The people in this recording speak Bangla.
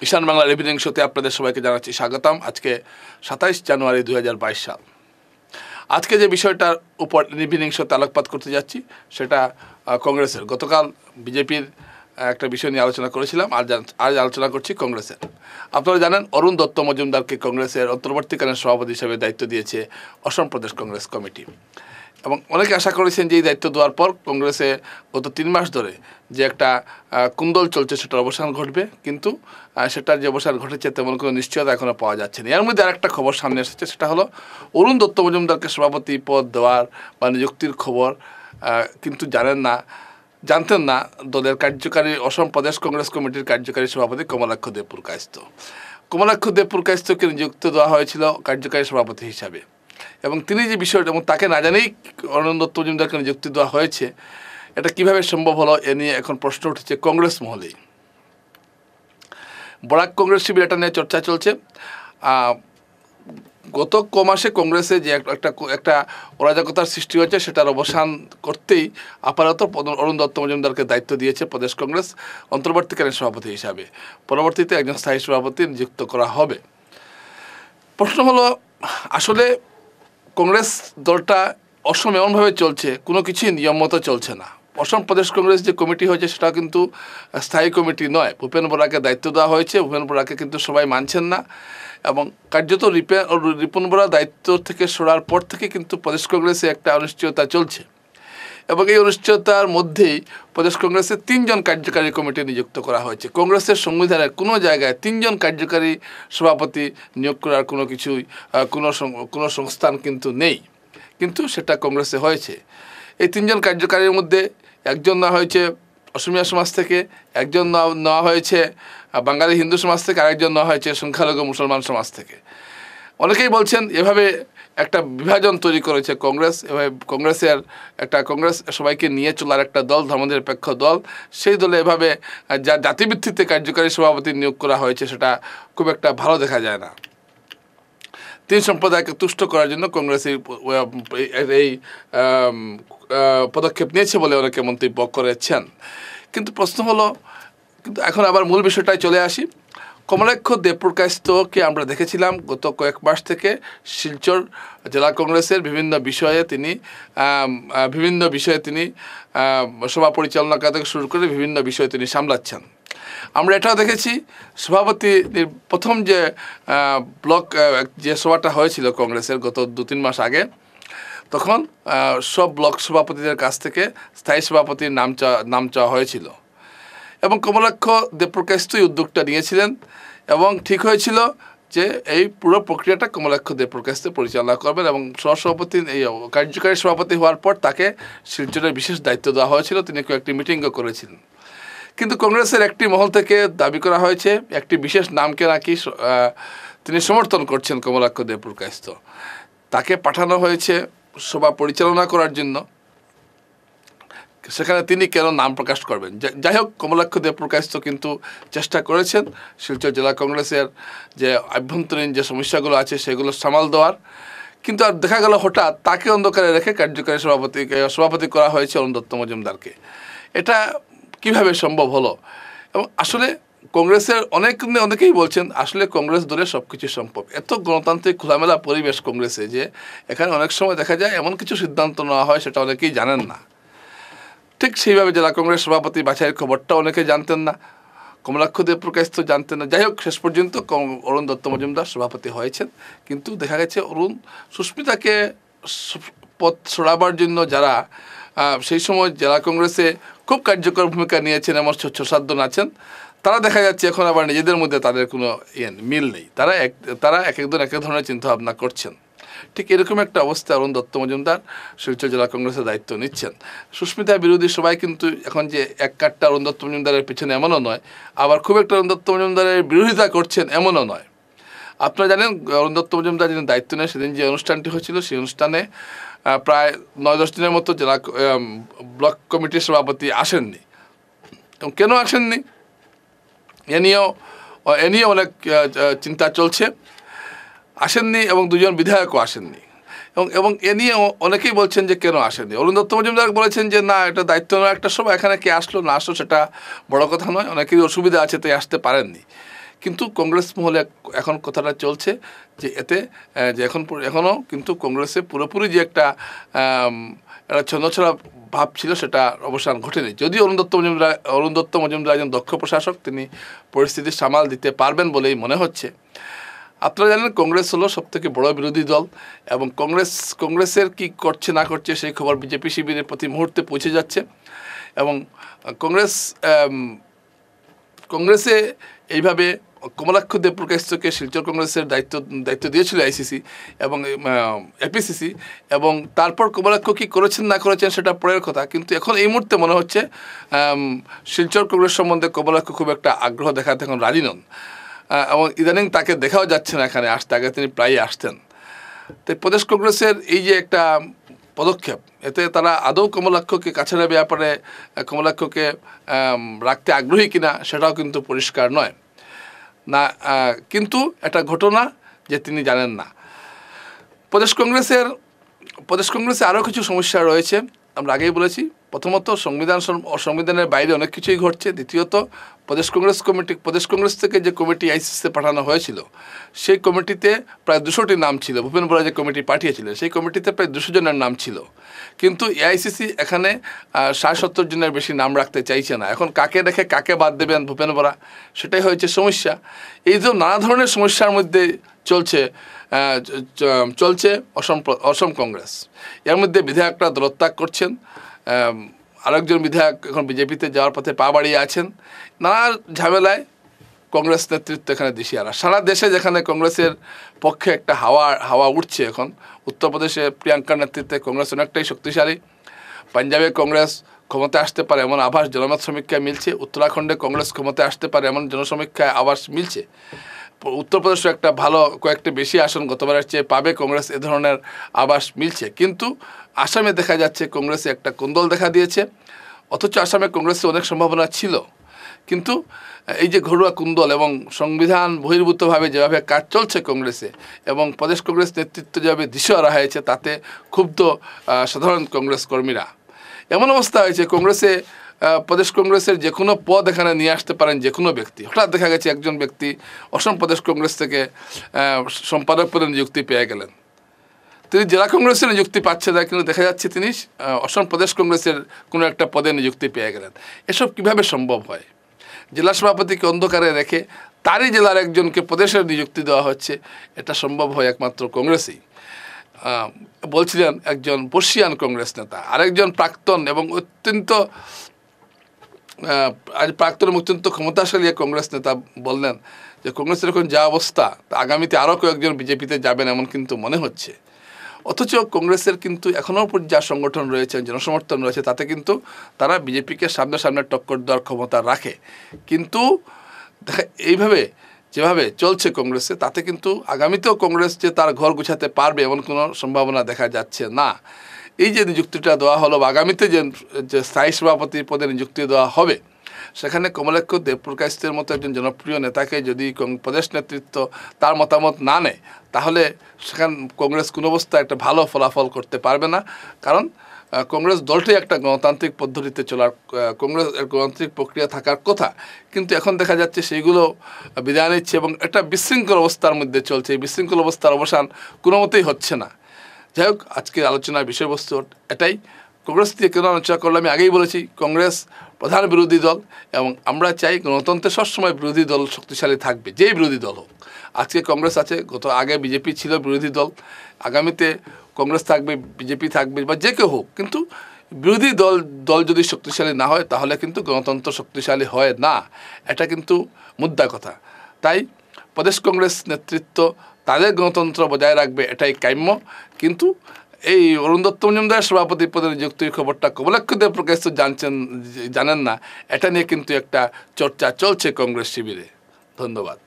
ঈশান বাংলার ইভিনিং শোতে আপনাদের সবাইকে জানাচ্ছি স্বাগতম। আজকে 27 জানুয়ারি 2022 সাল। আজকে যে বিষয়টার উপর ইভিনিং শোতে আলোকপাত করতে যাচ্ছি সেটা কংগ্রেসের। গতকাল বিজেপির একটা বিষয় নিয়ে আলোচনা করেছিলাম, আজ আলোচনা করছি কংগ্রেসের। আপনারা জানেন অরুণ দত্ত মজুমদারকে কংগ্রেসের অন্তর্বর্তীকালীন সভাপতি হিসেবে দায়িত্ব দিয়েছে অসম প্রদেশ কংগ্রেস কমিটি, এবং অনেকে আশা করেছেন যে এই দায়িত্ব দেওয়ার পর কংগ্রেসে গত 3 মাস ধরে যে একটা কুন্দল চলছে সেটার অবসান ঘটবে, কিন্তু সেটার যে অবসান ঘটেছে তেমন কোনো নিশ্চয়তা এখনও পাওয়া যাচ্ছে না। এর মধ্যে আরেকটা খবর সামনে এসেছে, সেটা হলো অরুণ দত্ত মজুমদারকে সভাপতি পদ দেওয়ার বা নিযুক্তির খবর কিন্তু জানতেন না দলের কার্যকারী অসম প্রদেশ কংগ্রেস কমিটির কার্যকারী সভাপতি কমলাক্ষ দেবপুরকায়স্থ। কমলাক্ষ দেবপুরকায়স্থকে নিযুক্তি দেওয়া হয়েছিল কার্যকারী সভাপতি হিসাবে, এবং তিনি যে বিষয়টা এবং তাকে না জানেই অরুণ দত্ত মজুমদারকে নিযুক্তি দেওয়া হয়েছে, এটা কিভাবে সম্ভব হলো এ নিয়ে এখন প্রশ্ন উঠেছে কংগ্রেস মহলেই। বরাক কংগ্রেস শিবির এটা নিয়ে চর্চা চলছে। গত কমাসে কংগ্রেসে যে একটা অরাজকতার সৃষ্টি হয়েছে সেটার অবসান করতেই আপাতত অরুণ দত্ত মজুমদারকে দায়িত্ব দিয়েছে প্রদেশ কংগ্রেস অন্তর্বর্তীকালীন সভাপতি হিসাবে। পরবর্তীতে একজন স্থায়ী সভাপতি নিযুক্ত করা হবে। প্রশ্ন হলো, আসলে কংগ্রেস দলটা অসম এমনভাবে চলছে, কোনো কিছুই নিয়ম মতো চলছে না। অসম প্রদেশ কংগ্রেস যে কমিটি হয়েছে সেটা কিন্তু স্থায়ী কমিটি নয়। ভূপেন বরাকে দায়িত্ব দেওয়া হয়েছে, ভূপেন বরাকে কিন্তু সবাই মানছেন না, এবং কার্যত রিপন বরা দায়িত্ব থেকে সরার পর থেকে কিন্তু প্রদেশ কংগ্রেসে একটা অনিশ্চয়তা চলছে, এবং এই অনিশ্চয়তার মধ্যেই প্রদেশ কংগ্রেসে 3 জন কার্যকারী কমিটি নিযুক্ত করা হয়েছে। কংগ্রেসের সংবিধানের কোনো জায়গায় 3 জন কার্যকারী সভাপতি নিয়োগ করার কোনো সংস্থান কিন্তু নেই, কিন্তু সেটা কংগ্রেসে হয়েছে। এই 3 জন কার্যকারীর মধ্যে একজন নেওয়া হয়েছে অসমিয়া সমাজ থেকে, একজন নেওয়া হয়েছে বাঙালি হিন্দু সমাজ থেকে, আরেকজন নেওয়া হয়েছে সংখ্যালঘু মুসলমান সমাজ থেকে। অনেকেই বলছেন এভাবে একটা বিভাজন তৈরি করেছে কংগ্রেস, এভাবে কংগ্রেস সবাইকে নিয়ে চলার একটা দল, ধর্মনিরপেক্ষ দল, সেই দলে এভাবে যা জাতিভিত্তিতে কার্যকারী সভাপতি নিয়োগ করা হয়েছে সেটা খুব একটা ভালো দেখা যায় না। 3 সম্প্রদায়কে তুষ্ট করার জন্য কংগ্রেস এই পদক্ষেপ নিয়েছে বলে অনেকে মন্তব্য করেছেন। কিন্তু প্রশ্ন হলো, কিন্তু এখন আবার মূল বিষয়টায় চলে আসি। কমলাক্ষ দেবপুরকায়স্থকে আমরা দেখেছিলাম গত কয়েক মাস থেকে শিলচর জেলা কংগ্রেসের বিভিন্ন বিষয়ে তিনি সভা পরিচালনা থেকে শুরু করে বিভিন্ন বিষয়ে তিনি সামলাচ্ছেন। আমরা এটাও দেখেছি সভাপতি প্রথম যে ব্লক যে সভাটা হয়েছিল কংগ্রেসের গত 2-3 মাস আগে, তখন সব ব্লক সভাপতিদের কাছ থেকে স্থায়ী সভাপতির নাম চাওয়া হয়েছিল, এবং কমলাক্ষ দেবপুরকায়স্থই উদ্যোগটা নিয়েছিলেন, এবং ঠিক হয়েছিল যে এই পুরো প্রক্রিয়াটা কমলাক্ষ দেবপুরকায়স্থ পরিচালনা করবেন, এবং সহসভাপতি এই কার্যকারী সভাপতি হওয়ার পর তাকে শিলচরের বিশেষ দায়িত্ব দেওয়া হয়েছিল। তিনি কয়েকটি মিটিংও করেছিলেন, কিন্তু কংগ্রেসের একটি মহল থেকে দাবি করা হয়েছে একটি বিশেষ নামকে নাকি তিনি সমর্থন করছেন কমলাক্ষ দেবপুরকায়স্থ। তাকে পাঠানো হয়েছে সভা পরিচালনা করার জন্য, সেখানে তিনি কেন নাম প্রকাশ করবেন? যাই হোক, কমলাক্ষ দেবপুরকায়স্থ কিন্তু চেষ্টা করেছেন শিলচর জেলা কংগ্রেসের যে আভ্যন্তরীণ যে সমস্যাগুলো আছে সেগুলো সামাল দেওয়ার, কিন্তু আর দেখা গেল হঠাৎ তাকে অন্ধকারে রেখে কার্যকারী সভাপতি করা হয়েছে অরুণ দত্ত মজুমদারকে। এটা কিভাবে সম্ভব হলো? এবং আসলে কংগ্রেসের অনেকেই বলছেন আসলে কংগ্রেস দলে সব কিছু সম্ভব। এত গণতান্ত্রিক খোলামেলা পরিবেশ কংগ্রেসে যে এখানে অনেক সময় দেখা যায় এমন কিছু সিদ্ধান্ত নেওয়া হয় সেটা অনেকেই জানেন না। ঠিক সেইভাবে জেলা কংগ্রেস সভাপতি বাছাইয়ের খবরটা অনেকে জানতেন না, কমলাক্ষ দেবপুরকায়স্থ জানতেন না। যাই হোক, শেষ পর্যন্ত অরুণ দত্ত মজুমদার সভাপতি হয়েছেন, কিন্তু দেখা গেছে সুস্মিতাকে পদ সরাবার জন্য যারা সেই সময় জেলা কংগ্রেসে খুব কার্যকর ভূমিকা নিয়েছেন এমন 6-7 আছেন, তারা দেখা যাচ্ছে এখন আবার নিজেদের মধ্যে তাদের কোনো মিল নেই। তারা একজন এক ধরনের চিন্তাভাবনা করছেন। ঠিক এরকম একটা অবস্থা অরুণ দত্ত মজুমদার শিলচর জেলা কংগ্রেসের দায়িত্ব নিচ্ছেন। সুস্মিতা বিরোধী সবাই কিন্তু এখন যে এক কাট্টা অরুণ দত্ত মজুমদারের পিছনে এমনও নয়, আবার খুব একটা অরুণ দত্ত মজুমদারের বিরোধিতা করছেন এমনও নয়। আপনারা জানেন অরুণ দত্ত মজুমদার যিনি দায়িত্ব নেন সেদিন যে অনুষ্ঠানটি হয়েছিল সেই অনুষ্ঠানে প্রায় 9-10 দিনের মতো জেলা ব্লক কমিটির সভাপতি আসেননি। এবং কেন আসেননি এ নিয়েও অনেক চিন্তা চলছে। আসেননি, এবং 2 জন বিধায়কও আসেননি, এবং এ নিয়ে অনেকেই বলছেন যে কেন আসেননি। অরুণ দত্ত মজুমদার বলেছেন যে না, এটা দায়িত্ব নেওয়া একটা সভা, এখানে কে আসলো না আসলো সেটা বড় কথা নয়, অনেকেরই অসুবিধা আছে তাই আসতে পারেননি। কিন্তু কংগ্রেস মহলে এখন কথাটা চলছে যে এতে যে এখনও কিন্তু কংগ্রেসে পুরোপুরি যে একটা ছন্নছাড়া ভাব ছিল সেটা অবসান ঘটেনি। যদিও অরুণ দত্ত মজুমদার একজন দক্ষ প্রশাসক, তিনি পরিস্থিতি সামাল দিতে পারবেন বলেই মনে হচ্ছে। আপনারা জানেন কংগ্রেস হলো সবথেকে বড় বিরোধী দল এবং কংগ্রেসের কি করছে না করছে সেই খবর বিজেপি শিবিরের প্রতি মুহূর্তে পৌঁছে যাচ্ছে এবং কংগ্রেসে এইভাবে কমলাক্ষ দেবপ্রকাশকে শিলচর কংগ্রেসের দায়িত্ব দিয়েছিল আইসিসি এবং এপিসিসি, এবং তারপর কমলাক্ষ কী করেছেন না করেছেন সেটা পরের কথা। কিন্তু এখন এই মুহূর্তে মনে হচ্ছে শিলচর কংগ্রেস সম্বন্ধে কমলাক্ষ খুব একটা আগ্রহ দেখাতে এখন রাজি নন এবং ইদানিং তাকে দেখাও যাচ্ছে না এখানে আসতে। আগে তিনি প্রায়ই আসতেন। তাই প্রদেশ কংগ্রেসের এই যে একটা পদক্ষেপ, এতে তারা আদৌ কমলাক্ষকে কাছে নেবে ব্যাপারে কমলাক্ষকে রাখতে আগ্রহী কিনা সেটাও কিন্তু পরিষ্কার নয় না। কিন্তু একটা ঘটনা যে তিনি জানেন না। প্রদেশ কংগ্রেসে আরও কিছু সমস্যা রয়েছে, আমরা আগেই বলেছি। প্রথমত সংবিধানের বাইরে অনেক কিছুই ঘটছে। দ্বিতীয়ত প্রদেশ কংগ্রেস থেকে যে কমিটি আইসিসিতে পাঠানো হয়েছিল সেই কমিটিতে প্রায় 200টি নাম ছিল। ভূপেন বরা যে কমিটি পাঠিয়েছিল সেই কমিটিতে প্রায় 200 জনের নাম ছিল, কিন্তু এআইসিসি এখানে 60-70 জনের বেশি নাম রাখতে চাইছে না। এখন কাকে রেখে কাকে বাদ দেবেন ভূপেন বরা, সেটাই হয়েছে সমস্যা। এই যে নানা ধরনের সমস্যার মধ্যে চলছে অসম কংগ্রেস। এর মধ্যে বিধায়করা দলত্যাগ করছেন, আরেকজন বিধায়ক এখন বিজেপিতে যাওয়ার পথে পা বাড়িয়ে আছেন। নানা ঝামেলায় কংগ্রেস নেতৃত্ব এখানে দিশেহারা। সারা দেশে যেখানে কংগ্রেসের পক্ষে একটা হাওয়া উঠছে এখন, উত্তরপ্রদেশে প্রিয়াঙ্কার নেতৃত্বে কংগ্রেস অনেকটাই শক্তিশালী। পাঞ্জাবে কংগ্রেস ক্ষমতায় আসতে পারে এমন আভাস জনমত সমীক্ষায় মিলছে। উত্তরাখণ্ডে কংগ্রেস ক্ষমতায় আসতে পারে এমন জনসমীক্ষায় আভাস মিলছে। উত্তরপ্রদেশে একটা ভালো কয়েকটি বেশি আসন গতবারের চেয়ে পাবে কংগ্রেস, এ ধরনের আভাস মিলছে। কিন্তু আসামে দেখা যাচ্ছে কংগ্রেসে একটা কোন্দল দেখা দিয়েছে, অথচ আসামে কংগ্রেসে অনেক সম্ভাবনা ছিল। কিন্তু এই যে ঘরোয়া কুন্দল এবং সংবিধান বহির্ভূতভাবে যেভাবে কাজ চলছে কংগ্রেসে এবং প্রদেশ কংগ্রেস নেতৃত্ব যেভাবে দিশেহারা হয়েছে, তাতে ক্ষুব্ধ সাধারণ কংগ্রেস কর্মীরা। এমন অবস্থা হয়েছে প্রদেশ কংগ্রেসের যে কোনো পদ এখানে নিয়ে আসতে পারেন যে কোনো ব্যক্তি। হঠাৎ দেখা গেছে একজন ব্যক্তি অসম প্রদেশ কংগ্রেস থেকে সম্পাদক পদে নিযুক্তি পেয়ে গেলেন। তিনি জেলা কংগ্রেসের নিযুক্তি পাচ্ছে না, কিন্তু দেখা যাচ্ছে তিনি অসম প্রদেশ কংগ্রেসের কোনো একটা পদে নিযুক্তি পেয়ে গেলেন। এসব কিভাবে সম্ভব হয়? জেলা সভাপতিকে অন্ধকারে রেখে তারই জেলার একজনকে প্রদেশের নিযুক্তি দেওয়া হচ্ছে, এটা সম্ভব হয় একমাত্র কংগ্রেসেই। বলছিলেন একজন বর্ষিয়ান কংগ্রেস নেতা, আরেকজন প্রাক্তন এবং অত্যন্ত ক্ষমতাশালী কংগ্রেস নেতা বললেন যে কংগ্রেসের এখন যা অবস্থা, আগামীতে আরও কয়েকজন বিজেপিতে যাবেন এমন কিন্তু মনে হচ্ছে। অথচ কংগ্রেসের কিন্তু এখনও যা সংগঠন রয়েছে, জনসমর্থন রয়েছে, তাতে কিন্তু তারা বিজেপিকে সামনে টক্কর দেওয়ার ক্ষমতা রাখে। কিন্তু যেভাবে চলছে কংগ্রেসে, তাতে কিন্তু আগামীতেও কংগ্রেস যে তার ঘর গুছাতে পারবে এমন কোনো সম্ভাবনা দেখা যাচ্ছে না। এই যে নিযুক্তিটা দেওয়া হলো বা আগামীতে যে স্থায়ী সভাপতি পদে নিযুক্তি দেওয়া হবে, সেখানে কমলাক্ষ দেবপ্রকাশের মতো একজন জনপ্রিয় নেতাকে যদি প্রদেশ নেতৃত্ব তার মতামত না নেয়, তাহলে কংগ্রেস কোনো অবস্থায় একটা ভালো ফলাফল করতে পারবে না। কারণ কংগ্রেস দলটাই একটা গণতান্ত্রিক পদ্ধতিতে চলার, কংগ্রেসের গণতান্ত্রিক প্রক্রিয়া থাকার কথা, কিন্তু এখন দেখা যাচ্ছে সেইগুলো বিদায় নিচ্ছে এবং একটা বিশৃঙ্খল অবস্থার মধ্যে চলছে। এই বিশৃঙ্খল অবস্থার অবসান কোনো মতেই হচ্ছে না। যাই হোক, আজকের আলোচনার বিষয়বস্তু এটাই। কংগ্রেস দিয়ে কেন আলোচনা করলে আমি আগেই বলেছি, কংগ্রেস প্রধান বিরোধী দল এবং আমরা চাই গণতন্ত্রে সবসময় বিরোধী দল শক্তিশালী থাকবে, যেই বিরোধী দল হোক। আজকে কংগ্রেস আছে, আগে বিজেপি ছিল বিরোধী দল, আগামীতে কংগ্রেস থাকবে, বিজেপি থাকবে বা যে কেউ হোক, কিন্তু বিরোধী দল যদি শক্তিশালী না হয় তাহলে কিন্তু গণতন্ত্র শক্তিশালী হয় না। এটা কিন্তু মুদ্রা কথা। তাই প্রদেশ কংগ্রেস নেতৃত্ব তাদের গণতন্ত্র বজায় রাখবে, এটাই কাম্য। কিন্তু এই অরুণ দত্ত মজুমদার সভাপতি পদে নিযুক্তির খবরটা কমলাক্ষ দেবপ্রকাশ তো জানেন না, এটা নিয়ে কিন্তু একটা চর্চা চলছে কংগ্রেস শিবিরে। ধন্যবাদ।